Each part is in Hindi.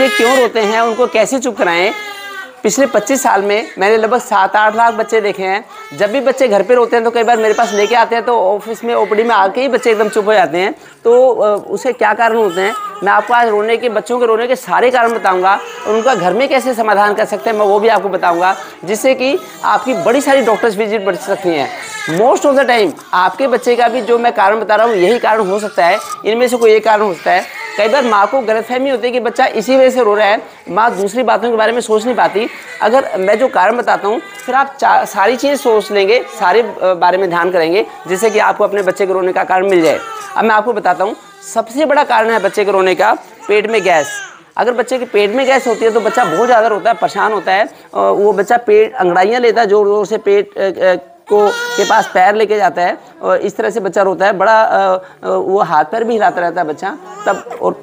बच्चे क्यों रोते हैं, उनको कैसे चुप कराएं। पिछले 25 साल में मैंने लगभग 7-8 लाख बच्चे देखे हैं। जब भी बच्चे घर पे रोते हैं तो कई बार मेरे पास लेके आते हैं, तो ऑफिस में ओपीडी में आके ही बच्चे एकदम चुप हो जाते हैं। तो उसके क्या कारण होते हैं, मैं आपको आज बच्चों के रोने के सारे कारण बताऊंगा, और उनका घर में कैसे समाधान कर सकते हैं मैं वो भी आपको बताऊंगा, जिससे कि आपकी बड़ी सारी डॉक्टर्स विजिट बढ़ सकती हैं। मोस्ट ऑफ द टाइम आपके बच्चे का भी जो मैं कारण बता रहा हूँ यही कारण हो सकता है, इनमें से कोई एक कारण हो सकता है। कई बार माँ को गलतफहमी होती है कि बच्चा इसी वजह से रो रहा है, माँ दूसरी बातों के बारे में सोच नहीं पाती। अगर मैं जो कारण बताता हूँ फिर आप सारी चीज़ सोच लेंगे, सारे बारे में ध्यान करेंगे, जिससे कि आपको अपने बच्चे के रोने का कारण मिल जाए। अब मैं आपको बताता हूँ, सबसे बड़ा कारण है बच्चे के रोने का पेट में गैस। अगर बच्चे के पेट में गैस होती है तो बच्चा बहुत ज़्यादा रोता है, परेशान होता है। वो बच्चा पेट अंगड़ाइयाँ लेता है, जोर जोर से पेट के पास पैर लेके जाता है, और इस तरह से बच्चा रोता है। बड़ा वो हाथ पैर भी हिलाता रहता है बच्चा तब, और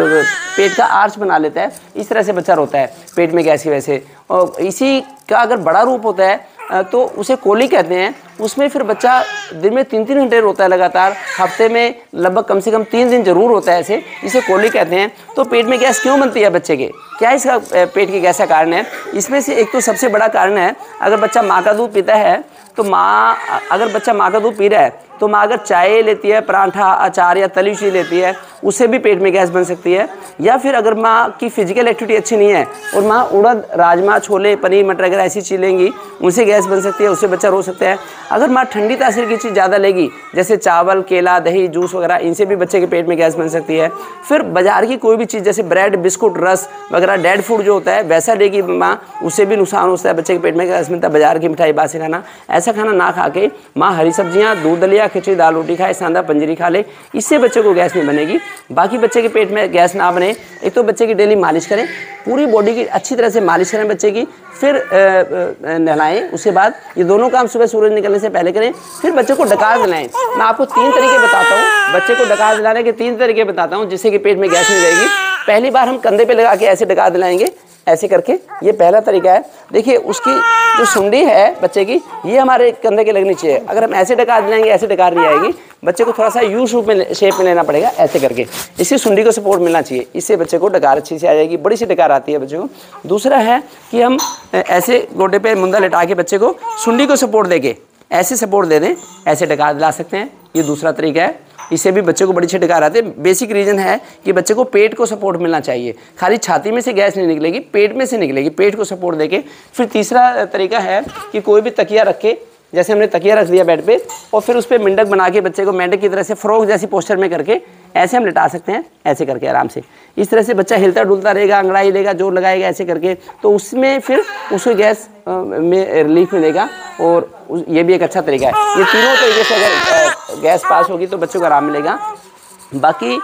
पेट का आर्च बना लेता है। इस तरह से बच्चा रोता है पेट में गैस की वजह से। और इसी का अगर बड़ा रूप होता है तो उसे कोली कहते हैं। उसमें फिर बच्चा दिन में 3-3 घंटे रोता है लगातार, हफ्ते में लगभग कम से कम 3 दिन जरूर होता है ऐसे, इसे कोली कहते हैं। तो पेट में गैस क्यों बनती है बच्चे के, क्या इसका पेट की गैस का कारण है? इसमें से एक तो सबसे बड़ा कारण है, अगर बच्चा माँ का दूध पीता है तो अगर बच्चा माँ का दूध पी रहा है तो माँ अगर चाय लेती है, पराठा, अचार या तली हुई चीज़ लेती है, उससे भी पेट में गैस बन सकती है। या फिर अगर माँ की फिजिकल एक्टिविटी अच्छी नहीं है और माँ उड़द, राजमा, छोले, पनीर, मटर अगर ऐसी चीज़ लेंगी, उनसे गैस बन सकती है, उससे बच्चा रो सकता है। अगर माँ ठंडी तासीर की चीज़ ज़्यादा लेगी, जैसे चावल, केला, दही, जूस वगैरह, इनसे भी बच्चे के पेट में गैस बन सकती है। फिर बाजार की कोई भी चीज़ जैसे ब्रेड, बिस्कुट, रस वगैरह, डेड फूड जो होता है वैसा लेगी माँ, उससे भी नुकसान होता है, बच्चे के पेट में गैस बनता है। बाजार की मिठाई, बासी खाना, ऐसा खाना ना खा के माँ हरी सब्जियाँ, दूध दलिया, खिचड़ी, दाल रोटी खाए, सांदा पंजीरी खा ले, इससे बच्चे को गैस नहीं बनेगी। बाकी बच्चे के पेट में गैस ना बने, एक तो बच्चे की डेली मालिश करें, पूरी बॉडी की अच्छी तरह से मालिश करें बच्चे की, फिर नहलाएं। उसके बाद ये दोनों काम सुबह सूरज निकलने से पहले करें। फिर बच्चे को डकार दिलाएं। मैं आपको 3 तरीके बताता हूँ, बच्चे को डकार दिलाने के 3 तरीके बताता हूँ, जिससे कि पेट में गैस नहीं रहेगी। पहली बार हम कंधे पे लगा के ऐसे डकार दिलाएंगे, ऐसे करके, ये पहला तरीका है। देखिए उसकी जो सुंडी है बच्चे की, ये हमारे कंधे के लगनी चाहिए। अगर हम ऐसे डकार दिलाएंगे, ऐसे डकार नहीं आएगी, बच्चे को थोड़ा सा यू शेप में लेना पड़ेगा, ऐसे करके। इससे सुंडी को सपोर्ट मिलना चाहिए, इससे बच्चे को डकार अच्छी से आ जाएगी, बड़ी सी डकार आती है बच्चे को। दूसरा है कि हम ऐसे गोडे पे मुंदा लेटा के बच्चे को सुंडी को सपोर्ट देके ऐसे सपोर्ट दे दें, ऐसे डकार दिला सकते हैं। ये दूसरा तरीका है, इससे भी बच्चे को बड़ी अच्छी डकार आती है। बेसिक रीज़न है कि बच्चे को पेट को सपोर्ट मिलना चाहिए, खाली छाती में से गैस नहीं निकलेगी, पेट में से निकलेगी, पेट को सपोर्ट देके। फिर तीसरा तरीका है कि कोई भी तकिया रख के, जैसे हमने तकिया रख दिया बेड पे, और फिर उस पर मेंढक बना के बच्चे को मेंढक की तरह से फ्रॉक जैसी पोस्चर में करके ऐसे हम लिटा सकते हैं, ऐसे करके आराम से। इस तरह से बच्चा हिलता डुलता रहेगा, अंगड़ाई लेगा, जोर लगाएगा ऐसे करके, तो उसमें फिर उसको गैस में रिलीफ मिलेगा, और ये भी एक अच्छा तरीका है। ये तीनों तरीके से अगर गैस पास होगी तो बच्चों को आराम मिलेगा। बाकी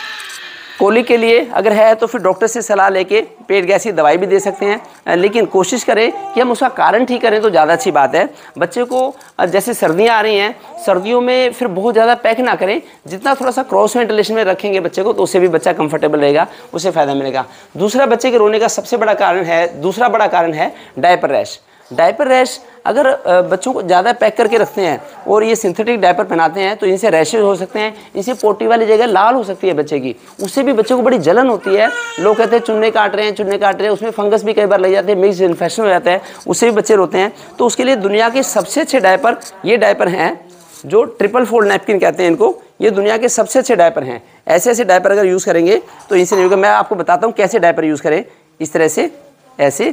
कोली के लिए अगर है तो फिर डॉक्टर से सलाह लेके पेट गैस की दवाई भी दे सकते हैं, लेकिन कोशिश करें कि हम उसका कारण ठीक करें तो ज़्यादा अच्छी बात है। बच्चे को जैसे सर्दियाँ आ रही हैं, सर्दियों में फिर बहुत ज़्यादा पैक ना करें, जितना थोड़ा सा क्रॉस वेंटिलेशन में रखेंगे बच्चे को, तो उससे भी बच्चा कंफर्टेबल रहेगा, उससे फ़ायदा मिलेगा। दूसरा बच्चे के रोने का सबसे बड़ा कारण है, दूसरा बड़ा कारण है डायपर रैश। डायपर रैश, अगर बच्चों को ज़्यादा पैक करके रखते हैं और ये सिंथेटिक डायपर पहनाते हैं तो इनसे रैशेज हो सकते हैं, इनसे पोटी वाली जगह लाल हो सकती है बच्चे की, उससे भी बच्चे को बड़ी जलन होती है। लोग कहते हैं चुन्ने काट रहे हैं, उसमें फंगस भी कई बार लग जाते हैं, मिक्स इन्फेक्शन हो जाता है, उससे भी बच्चे रोते हैं। तो उसके लिए दुनिया के सबसे अच्छे डायपर ये डायपर हैं, जो ट्रिपल फोल्ड नैपकिन कहते हैं इनको। ये दुनिया के सबसे अच्छे डायपर हैं। ऐसे ऐसे डायपर अगर यूज़ करेंगे तो इनसे नहीं होगा। मैं आपको बताता हूँ कैसे डायपर यूज़ करें। इस तरह से ऐसे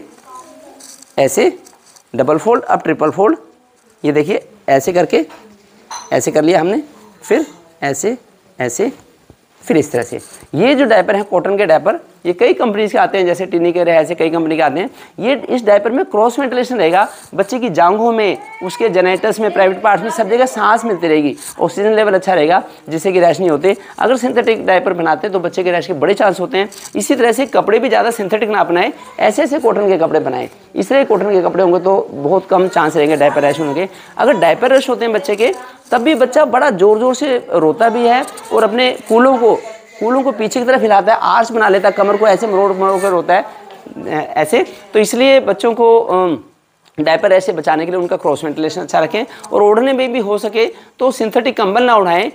ऐसे डबल फोल्ड, अब ट्रिपल फोल्ड, ये देखिए ऐसे करके, ऐसे कर लिया हमने, फिर ऐसे ऐसे, फिर इस तरह से। ये जो डायपर है कॉटन के डायपर, ये कई कंपनीज के आते हैं, जैसे टिनी के रहे, ऐसे कई कंपनी के आते हैं। ये इस डायपर में क्रॉस वेंटिलेशन रहेगा, बच्चे की जांघों में, उसके जेनेटस में, प्राइवेट पार्ट्स में, सब जगह सांस मिलती रहेगी, ऑक्सीजन लेवल अच्छा रहेगा, जिससे कि रैश नहीं होते। अगर सिंथेटिक डायपर बनाते हैं तो बच्चे के रैश के बड़े चांस होते हैं। इसी तरह से कपड़े भी ज़्यादा सिंथेटिक ना अपनाएं, ऐसे ऐसे कॉटन के कपड़े बनाएं। इस तरह कॉटन के कपड़े होंगे तो बहुत कम चांस रहेंगे डायपर रैश होने के। अगर डायपर रैश होते हैं बच्चे के, तब भी बच्चा बड़ा ज़ोर ज़ोर से रोता भी है और अपने कूलों को पीछे की तरफ हिलाता है, आर्च बना लेता है, कमर को ऐसे मरोड़ मरोड़ कर रोता है ऐसे। तो इसलिए बच्चों को डायपर रैश से बचाने के लिए उनका क्रॉस वेंटिलेशन अच्छा रखें, और ओढ़ने में भी हो सके तो सिंथेटिक कंबल ना उड़ाएं,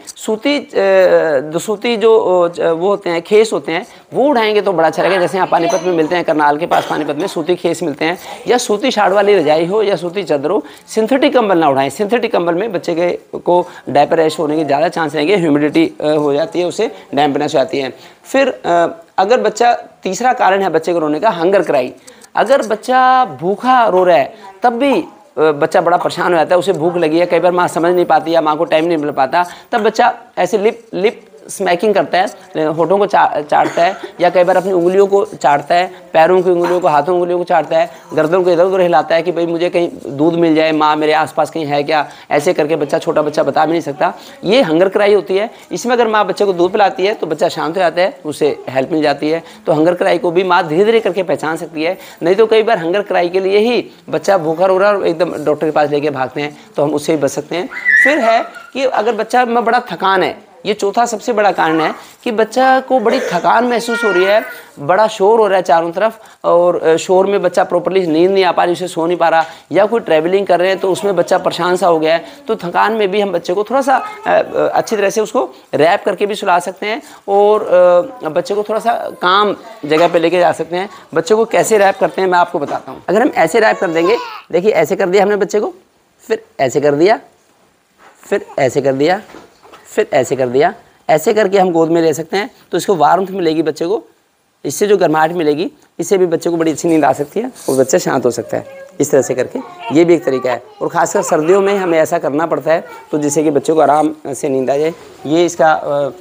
सूती जो वो होते हैं खेस होते हैं वो उड़ाएंगे तो बड़ा अच्छा रहेगा। जैसे यहाँ पानीपत में मिलते हैं, करनाल के पास पानीपत में सूती खेस मिलते हैं, या सूती शाड़ वाली रजाई हो या सूती चादर हो, सिंथेटिक कंबल ना उड़ाएं। सिंथेटिक कंबल में बच्चे के को डायपर रैश होने के ज़्यादा चांस रहेंगे, ह्यूमिडिटी हो जाती है, उसे डैम्पनेस हो जाती है। फिर अगर बच्चा, तीसरा कारण है बच्चे को रोने का, हंगर क्राई। अगर बच्चा भूखा रो रहा है तब भी बच्चा बड़ा परेशान हो जाता है, उसे भूख लगी है, कई बार माँ समझ नहीं पाती या माँ को टाइम नहीं मिल पाता, तब बच्चा ऐसे लिप स्मैकिंग करता है, होठों को चाटता है, या कई बार अपनी उंगलियों को चाटता है, पैरों की उंगलियों को, हाथों उंगलियों को चाटता है, गर्दन को इधर उधर हिलाता है कि भाई मुझे कहीं दूध मिल जाए, माँ मेरे आसपास कहीं है क्या, ऐसे करके बच्चा, छोटा बच्चा बता भी नहीं सकता। ये हंगर क्राई होती है। इसमें अगर माँ बच्चे को दूध पिलाती है तो बच्चा शांत हो जाता है, उसे हेल्प मिल जाती है। तो हंगर क्राई को भी माँ धीरे धीरे करके पहचान सकती है। नहीं तो कई बार हंगर क्राई के लिए ही बच्चा भूखा रो रहा है और एकदम डॉक्टर के पास लेके भागते हैं, तो हम उससे ही बच सकते हैं। फिर है कि अगर बच्चा में बड़ा थकान है, ये चौथा सबसे बड़ा कारण है कि बच्चा को बड़ी थकान महसूस हो रही है, बड़ा शोर हो रहा है चारों तरफ, और शोर में बच्चा प्रॉपर्ली नींद नहीं आ पा रही, उसे सो नहीं पा रहा, या कोई ट्रैवलिंग कर रहे हैं तो उसमें बच्चा परेशान सा हो गया है। तो थकान में भी हम बच्चे को थोड़ा सा अच्छी तरह से उसको रैप करके भी सुला सकते हैं, और बच्चे को थोड़ा सा काम जगह पे लेके जा सकते हैं। बच्चे को कैसे रैप करते हैं मैं आपको बताता हूँ। अगर हम ऐसे रैप कर देंगे, देखिए ऐसे कर दिया हमने बच्चे को, फिर ऐसे कर दिया, फिर ऐसे कर दिया, फिर ऐसे कर दिया, ऐसे करके हम गोद में ले सकते हैं। तो इसको वार्मथ मिलेगी बच्चे को, इससे जो गर्माहट मिलेगी, इससे भी बच्चे को बड़ी अच्छी नींद आ सकती है और बच्चा शांत हो सकता है। इस तरह से करके ये भी एक तरीका है। और ख़ासकर सर्दियों में हमें ऐसा करना पड़ता है, तो जिससे कि बच्चे को आराम से नींद आ जाए। ये इसका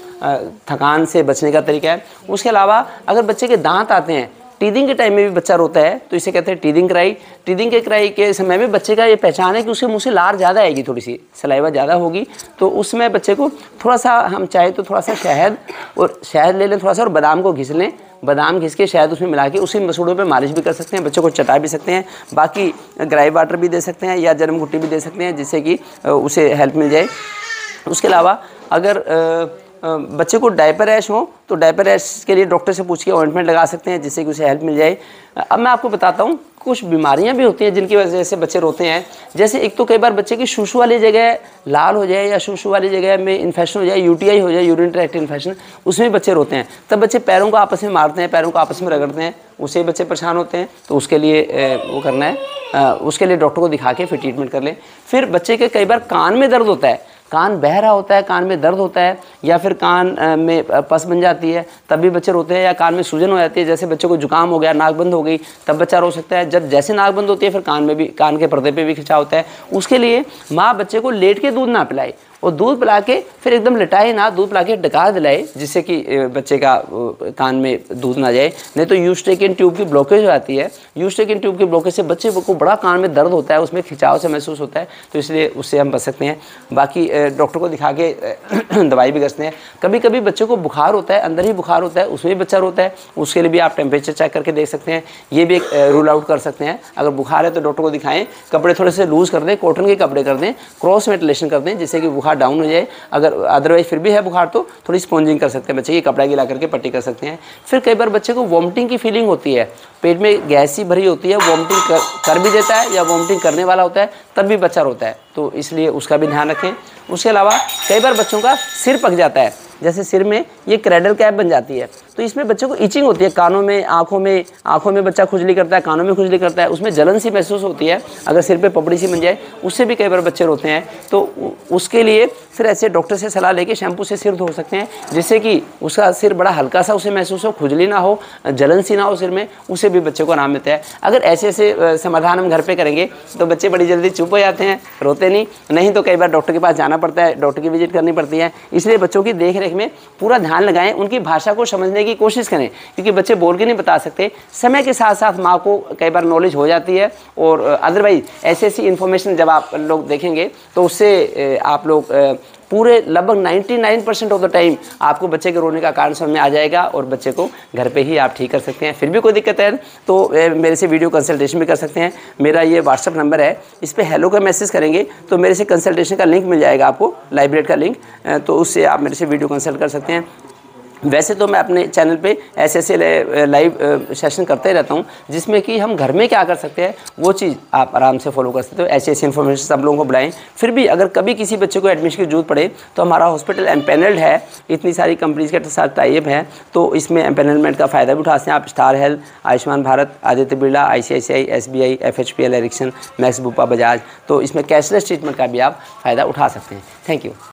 थकान से बचने का तरीका है। उसके अलावा अगर बच्चे के दांत आते हैं, टीदिंग के टाइम में भी बच्चा रोता है, तो इसे कहते हैं टीदिंग क्राई। टीदिंग के क्राई के समय में बच्चे का ये पहचान है कि उसके मुंह से लार ज़्यादा आएगी, थोड़ी सी सलाइवा ज़्यादा होगी, तो उसमें बच्चे को थोड़ा सा, हम चाहे तो थोड़ा सा शहद ले लें थोड़ा सा, और बादाम को घिस लें, बादाम घिस के शहद उसमें मिला के उसी मसूड़ों पे मालिश भी कर सकते हैं, बच्चों को चटा भी सकते हैं। बाकी ग्राई वाटर भी दे सकते हैं या जन्म घुट्टी भी दे सकते हैं, जिससे कि उसे हेल्प मिल जाए। उसके अलावा अगर बच्चे को डायपर रैश हो तो डायपर रैश के लिए डॉक्टर से पूछ के ऑइंटमेंट लगा सकते हैं, जिससे कि उसे हेल्प मिल जाए। अब मैं आपको बताता हूँ, कुछ बीमारियां भी होती हैं जिनकी वजह से बच्चे रोते हैं। जैसे एक तो कई बार बच्चे की शूशू वाली जगह लाल हो जाए, या शूशू वाली जगह में इन्फेक्शन हो जाए, यूटीआई हो जाए, यूरिन ट्रैक्ट इन्फेक्शन, उसमें बच्चे रोते हैं। तब बच्चे पैरों को आपस में मारते हैं, पैरों को आपस में रगड़ते हैं, उससे बच्चे परेशान होते हैं। तो उसके लिए वो करना है, उसके लिए डॉक्टर को दिखा के फिर ट्रीटमेंट कर लें। फिर बच्चे के कई बार कान में दर्द होता है, कान बह रहा होता है, कान में दर्द होता है, या फिर कान में पस बन जाती है, तब भी बच्चे रोते हैं। या कान में सूजन हो जाती है, जैसे बच्चे को जुकाम हो गया, नाक बंद हो गई, तब बच्चा रो सकता है। जब जैसे नाक बंद होती है फिर कान में भी, कान के पर्दे पे भी खिंचाव होता है। उसके लिए माँ बच्चे को लेट के दूध ना पिलाए, और दूध पिला के फिर एकदम लिटाए ना, दूध पिला के डकार दिलाए, जिससे कि बच्चे का कान में दूध ना जाए। नहीं तो यूस्टेकिन ट्यूब की ब्लॉकेज हो जाती है। यूस्टेकिन ट्यूब की ब्लॉकेज से बच्चे को बड़ा कान में दर्द होता है, उसमें खिंचाव से महसूस होता है, तो इसलिए उससे हम बच सकते हैं। बाकी डॉक्टर को दिखा के दवाई भी करते हैं। कभी कभी बच्चे को बुखार होता है, अंदर ही बुखार होता है, उसमें भी बच्चा रोता है, उसके लिए भी आप टेम्परेचर चेक करके देख सकते हैं। ये भी एक रूल आउट कर सकते हैं। अगर बुखार है तो डॉक्टर को दिखाएं, कपड़े थोड़े से लूज़ कर दें, कॉटन के कपड़े कर दें, क्रॉस वेंटिलेशन कर दें, जिससे कि बुखार डाउन हो जाए। अगर अदरवाइज फिर भी है बुखार तो थोड़ी स्पॉन्जिंग कर सकते हैं, बच्चे की कपड़ा गिला करके पट्टी कर सकते हैं। फिर कई बार बच्चे को वॉमिटिंग की फीलिंग होती है, पेट में गैस सी भरी होती है, वॉमिटिंग कर भी देता है या वॉमिटिंग करने वाला होता है, तब भी बच्चा रोता है, तो इसलिए उसका भी ध्यान रखें। उसके अलावा कई बार बच्चों का सिर पक जाता है, जैसे सिर में ये क्रैडल कैप बन जाती है, तो इसमें बच्चे को इचिंग होती है, कानों में, आँखों में बच्चा खुजली करता है, कानों में खुजली करता है, उसमें जलन सी महसूस होती है। अगर सिर पे पपड़ी सी बन जाए, उससे भी कई बार बच्चे रोते हैं। तो उसके लिए फिर ऐसे डॉक्टर से सलाह लेके शैम्पू से सिर धो सकते हैं, जिससे कि उसका सिर बड़ा हल्का सा उसे महसूस हो, खुजली ना हो, जलन सी ना हो सिर में, उससे भी बच्चे को आराम मिलता है। अगर ऐसे ऐसे समाधान हम घर पे करेंगे तो बच्चे बड़ी जल्दी चुप हो जाते हैं, रोते नहीं तो कई बार डॉक्टर के पास जाना पड़ता है, डॉक्टर की विजिट करनी पड़ती है। इसलिए बच्चों की देख रेख में पूरा ध्यान लगाएं, उनकी भाषा को समझने की कोशिश करें, क्योंकि बच्चे बोल के नहीं बता सकते। समय के साथ साथ माँ को कई बार नॉलेज हो जाती है, और अदरवाइज ऐसी इन्फॉर्मेशन जब आप लोग देखेंगे तो उससे आप लोग पूरे लगभग 99% ऑफ द टाइम आपको बच्चे के रोने का कारण समझ में आ जाएगा, और बच्चे को घर पे ही आप ठीक कर सकते हैं। फिर भी कोई दिक्कत है तो मेरे से वीडियो कंसल्टेशन भी कर सकते हैं। मेरा ये व्हाट्सअप नंबर है, इस पर हेलो का मैसेज करेंगे तो मेरे से कंसल्टेशन का लिंक मिल जाएगा आपको, लाइब्रेरी का लिंक, तो उससे आप मेरे से वीडियो कंसल्ट कर सकते हैं। वैसे तो मैं अपने चैनल पे ऐसे लाइव सेशन करते रहता हूँ, जिसमें कि हम घर में क्या कर सकते हैं वो चीज़ आप आराम से फॉलो कर सकते हो। ऐसी इन्फॉर्मेशन सब लोगों को बुलाएं। फिर भी अगर कभी किसी बच्चे को एडमिशन की जरूरत पड़े तो हमारा हॉस्पिटल एम्पेनल्ड है, इतनी सारी कंपनीज़ के साथ टाइप है, तो इसमें एम्पेनलमेंट का फ़ायदा भी उठा सकते हैं आप। Star Health, Ayushman Bharat, Aditya Birla, ICICI, SBI, FHPL, Ericsson, Max, Bupa, Bajaj, तो इसमें कैशलेस ट्रीटमेंट का भी आप फ़ायदा उठा सकते हैं। Thank you.